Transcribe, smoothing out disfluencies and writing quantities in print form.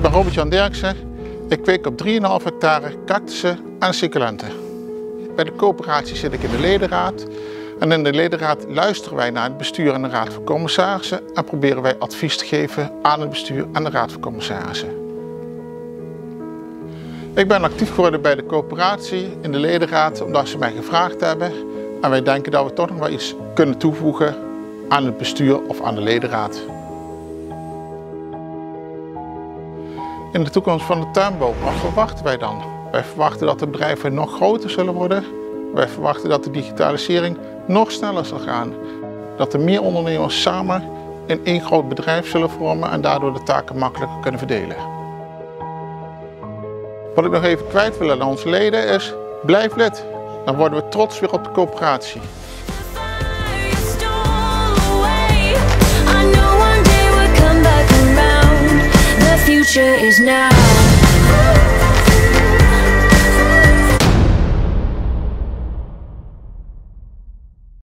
ben Robert-Jan Derksen. Ik kweek op 3,5 hectare cactussen en succulenten. Bij de coöperatie zit ik in de ledenraad. En in de ledenraad luisteren wij naar het bestuur en de raad van commissarissen en proberen wij advies te geven aan het bestuur en de raad van commissarissen. Ik ben actief geworden bij de coöperatie in de ledenraad omdat ze mij gevraagd hebben. En wij denken dat we toch nog wel iets kunnen toevoegen aan het bestuur of aan de ledenraad. In de toekomst van de tuinbouw, wat verwachten wij dan? Wij verwachten dat de bedrijven nog groter zullen worden. Wij verwachten dat de digitalisering nog sneller zal gaan. Dat er meer ondernemers samen in één groot bedrijf zullen vormen en daardoor de taken makkelijker kunnen verdelen. Wat ik nog even kwijt wil aan onze leden is, blijf lid. Dan worden we trots weer op de coöperatie. The future is now.